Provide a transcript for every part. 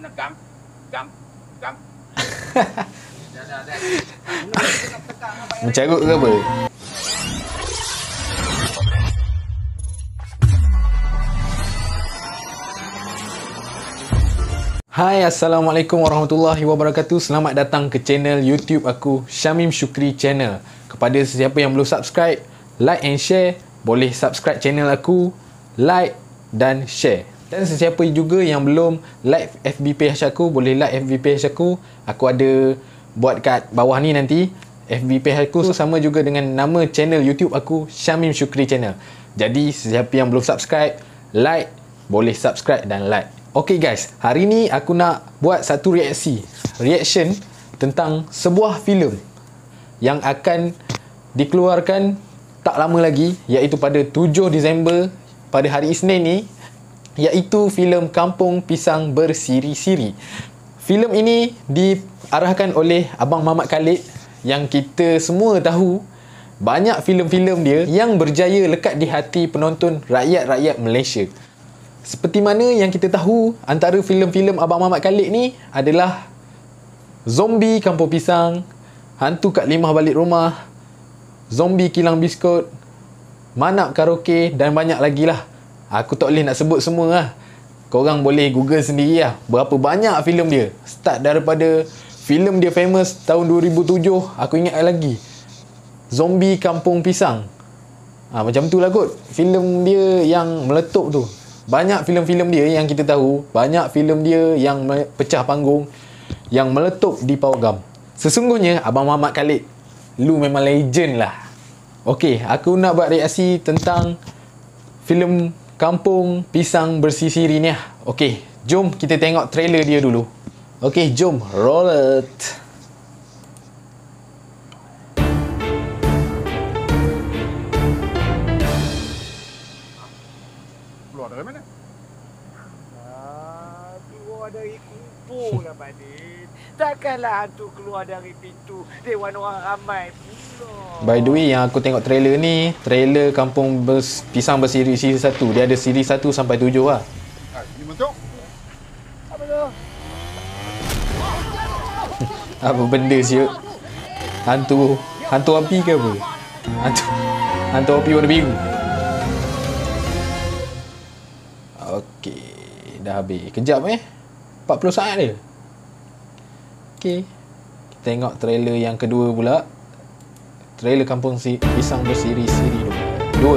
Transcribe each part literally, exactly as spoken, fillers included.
mana gam, gam, gam. Dah, dah, dah. Mencarut ke apa? Hai, Assalamualaikum warahmatullahi wabarakatuh. Selamat datang ke channel YouTube aku, Syamim Syukri Channel. Kepada sesiapa yang belum subscribe, like and share. Boleh subscribe channel aku, like dan share. Dan sesiapa juga yang belum like F B page aku, boleh like F B page aku. Aku ada buat kat bawah ni nanti. F B page aku sama juga dengan nama channel YouTube aku, Syamim Syukri Channel. Jadi sesiapa yang belum subscribe, like, boleh subscribe dan like. Okay guys, hari ni aku nak buat satu reaksi. Reaction tentang sebuah filem yang akan dikeluarkan tak lama lagi, iaitu pada tujuh Disember pada hari Isnin ni, iaitu filem Kampung Pisang Bersiri-Siri. Filem ini diarahkan oleh Abang Mamat Khalid yang kita semua tahu banyak filem-filem dia yang berjaya lekat di hati penonton rakyat-rakyat Malaysia. Seperti mana yang kita tahu, antara filem-filem Abang Mamat Khalid ni adalah Zombie Kampung Pisang, Hantu Kak Limah Balik Rumah, Zombie Kilang Biskut, Manap Karaoke dan banyak lagi lah. Aku tak boleh nak sebut semua lah. Korang boleh google sendiri lah berapa banyak filem dia. Start daripada filem dia famous tahun dua ribu tujuh, aku ingat lagi, Zombie Kampung Pisang. ha, Macam tu lah kot filem dia yang meletup tu. Banyak filem-filem dia yang kita tahu, banyak filem dia yang pecah panggung, yang meletup di pawagam. Sesungguhnya Abang Mamat Khalid, lu memang legend lah. Okey, aku nak buat reaksi tentang filem Kampung Pisang Bersiri-Siri ni lah. Okey, jom kita tengok trailer dia dulu. Okey, jom roll it. Keluar dari mana? Ah, keluar dari kubur lah, Badin. Takkanlah hantu keluar dari pintu dewan orang ramai pula. By the way, yang aku tengok trailer ni, trailer Kampung Bers Pisang Bersiri-Siri satu. Dia ada siri satu sampai tujuh lah. Ah, ini bentuk. Apa tu? Apa benda siut? Hantu Hantu api ke apa? Hantu Hantu api warna biru. Okey, dah habis. Kejap eh, empat puluh saat dia. Okey, kita tengok trailer yang kedua pula. Trailer Kampung si Pisang Bersiri-Siri dua.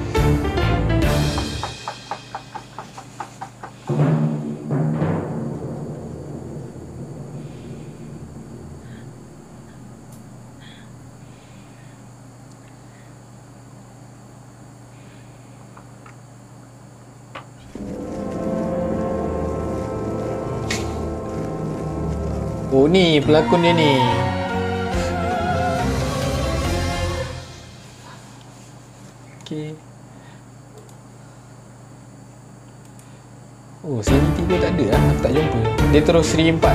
Oh ni pelakon dia ni. Okey. Oh, seri tiga tak ada lah. Aku tak jumpa. Dia terus seri empat.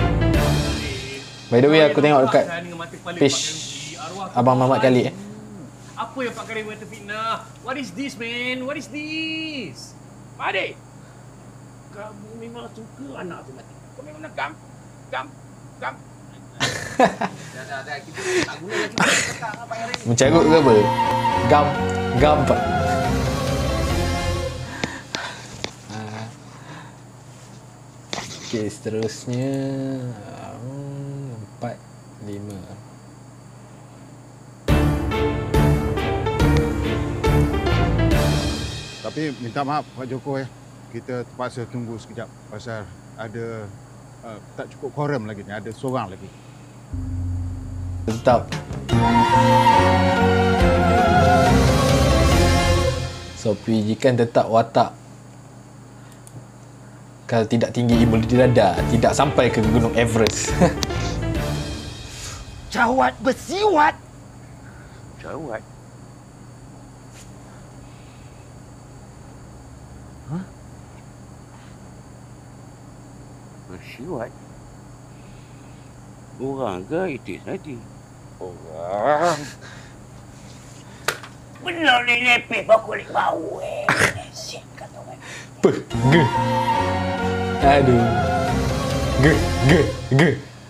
By the way, aku tengok dekat page Abang Mamat Khalid eh. Apa yang Pak Karim kata fitnah? What is this, man? What is this? Pak Adik, kamu memang suka anak tu mati. Kau memang nak gam, gam, gam. Dah, dah, dah. Kita tak guna lagi. Cakap apa yang ini? Mencarut ke apa? Gam Gam pak. Okey, seterusnya hmm, empat lima. Tapi minta maaf Pak Joko ya. Kita terpaksa tunggu sekejap pasal ada uh, tak cukup quorum lagi ni, ada seorang lagi. Tetap. Sopi jikan tetap watak. Kalau tidak tinggi ilmu di dada, tidak sampai ke Gunung Everest. Cawat bersiwat. Cawat. Hah? Bersiwat? Orang ke itis tadi? Orang. Belum ni lepeh kau kulit bau eh. Siap kata orang. Peh, ge. Aduh. Ge, ge, ge.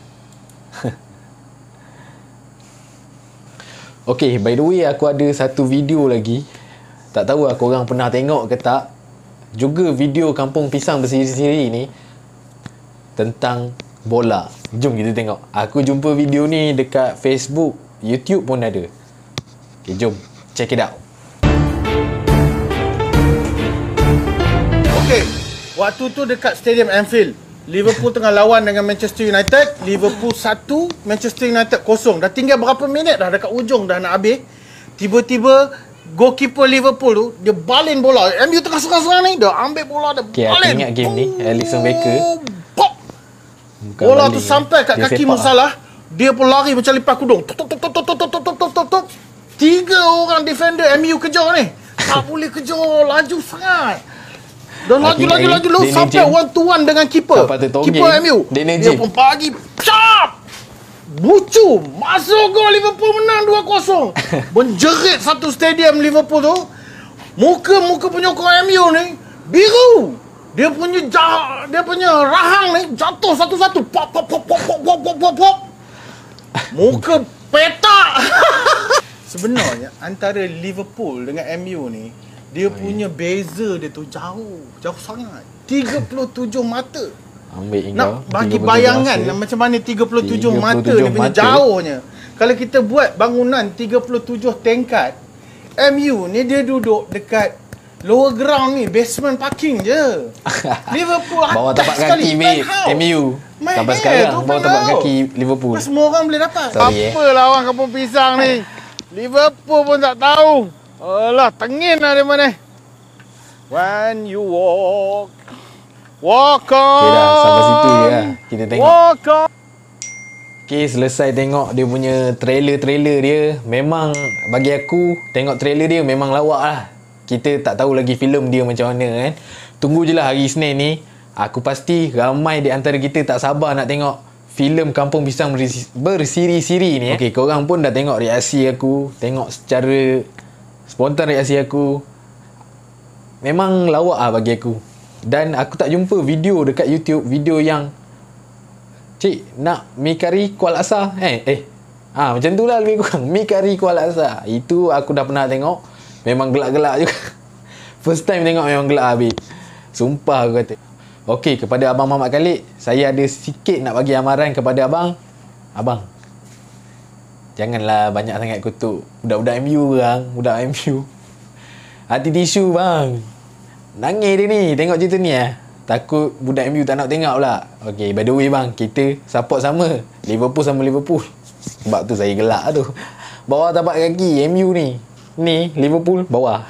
Okay, by the way aku ada satu video lagi. Tak tahu lah korang pernah tengok ke tak. Juga video Kampung Pisang Bersiri-siri ni tentang bola. Jom kita tengok. Aku jumpa video ni dekat Facebook, YouTube pun ada. Okay, jom check it out. Okay, waktu tu dekat Stadium Anfield, Liverpool tengah lawan dengan Manchester United. Liverpool satu, Manchester United kosong. Dah tinggal berapa minit dah dekat ujung dah nak habis. Tiba-tiba goalkeeper Liverpool tu dia balin bola. M U tengah serang-serang ni, dia ambil bola, dia Okay, balin. aku ingat game ni Alisson Becker. Pop. Bukan Bola balik tu ni. sampai kat Dia kaki sepak. Musalah. Dia pun lari macam lipat kudung. Tok tok tok tok tok tok tok tok tok tok tok. Tiga orang defender M U kejar ni. Tak boleh kejar, laju sangat. Dan laju Aku laju ingat laju laju Danny sampai James one to one dengan keeper. dapat tertonggeng. Keeper M U. Danny Dia James. pun bagi cap. Bucu, masuk gol, Liverpool menang dua kosong. Menjerit satu stadium Liverpool tu. Muka-muka penyokong M U ni biru. Dia punya jah, dia punya rahang ni jatuh satu-satu. Pop pop pop pop pop pop pop pop. pop. Muka petak. Sebenarnya antara Liverpool dengan M U ni, dia punya beza dia tu jauh, jauh sangat. tiga puluh tujuh mata. Ambil kau. Nak bagi tiga puluh bayangan masa. nak macam mana tiga puluh tujuh tiga puluh mata tujuh dia punya mata. jauhnya. Kalau kita buat bangunan tiga puluh tujuh tingkat, M U ni dia duduk dekat lower ground ni, basement parking je. Liverpool Bawah atas tapak sekali, kaki mate penthouse. M U. Main Sampai air sekarang tu bawah tapak penthouse. kaki Liverpool. Kan semua orang boleh dapat. Sorry, eh. Apa lawan Kampung Pisang ni? Liverpool pun tak tahu. Alah, tengin lah dia mana. When you walk, walk on. Okay dah, sampai situ je lah. Kita tengok. Walk on. Okay, selesai tengok dia punya trailer-trailer dia. Memang bagi aku, tengok trailer dia memang lawak lah. Kita tak tahu lagi filem dia macam mana kan. Tunggu je lah hari Isnin ni. Aku pasti ramai di antara kita tak sabar nak tengok filem Kampung Pisang Bersiri-siri ni. Okay, korang pun dah tengok reaksi aku. Tengok secara spontan reaksi aku. Memang lawak lah bagi aku. Dan aku tak jumpa video dekat YouTube, video yang cik nak mi kari kuah laksa eh eh ah macam tu lah lebih kurang, mi kari kuah laksa. Itu aku dah pernah tengok, memang gelak-gelak juga. First time tengok memang gelak habis, sumpah aku kata. Okey, kepada Abang Mamat Khalid, saya ada sikit nak bagi amaran kepada abang. Abang, janganlah banyak sangat kutuk budak-budak M U bang, budak M U. Hati tisu bang. Nangis dia ni tengok cerita ni eh. Takut budak M U tak nak tengok pula. Okay, by the way bang, kita support sama Liverpool sama Liverpool. Sebab tu saya gelak tu. Bawah tapak kaki M U ni. Ni Liverpool bawah.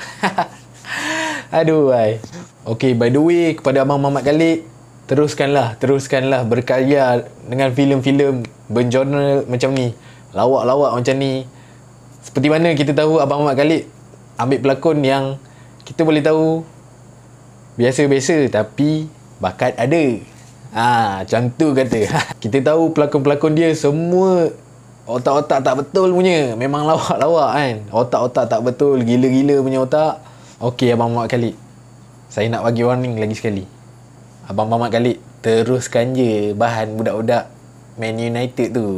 Aduh bye. Okay, by the way kepada Abang Mamat Khalid, teruskanlah, teruskanlah berkarya dengan filem-filem bergenre macam ni. Lawak-lawak macam ni. Seperti mana kita tahu Abang Mamat Khalid ambil pelakon yang kita boleh tahu biasa-biasa tapi bakat ada. Ah, macam tu kata. Kita tahu pelakon-pelakon dia semua otak-otak tak betul punya. Memang lawak-lawak kan. Otak-otak tak betul, gila-gila punya otak. Okey Abang Mamat Khalid, saya nak bagi warning lagi sekali. Abang Mamat Khalid, teruskan je bahan budak-budak Man United tu.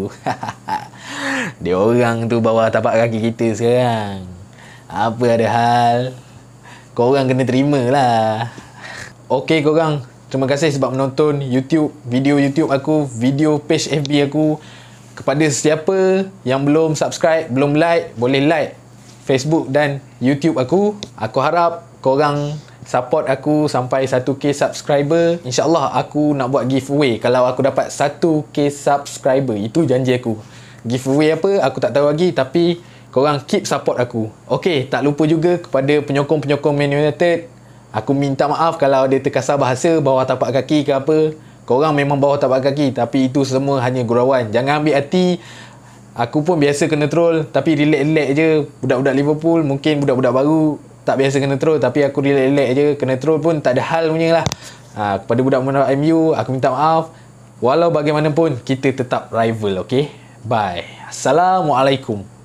Dia orang tu bawah tapak kaki kita sekarang. Apa ada hal, korang kena terima lah. Okey korang, terima kasih sebab menonton YouTube, video YouTube aku, video page F B aku. Kepada sesiapa yang belum subscribe, belum like, boleh like Facebook dan YouTube aku. Aku harap korang support aku sampai satu K subscriber. InsyaAllah aku nak buat giveaway kalau aku dapat satu K subscriber. Itu janji aku. Giveaway apa, aku tak tahu lagi, tapi korang keep support aku. Okey, tak lupa juga kepada penyokong-penyokong Man United, aku minta maaf kalau ada terkasar bahasa bawah tapak kaki ke apa. Korang memang bawah tapak kaki, tapi itu semua hanya gurauan. Jangan ambil hati. Aku pun biasa kena troll, tapi relax-relax je. Budak-budak Liverpool, mungkin budak-budak baru tak biasa kena troll, tapi aku relax-relax je. Kena troll pun tak ada hal punya lah. Ha, kepada budak-budak M U, aku minta maaf. Walau bagaimanapun, kita tetap rival, okay? Bye. Assalamualaikum.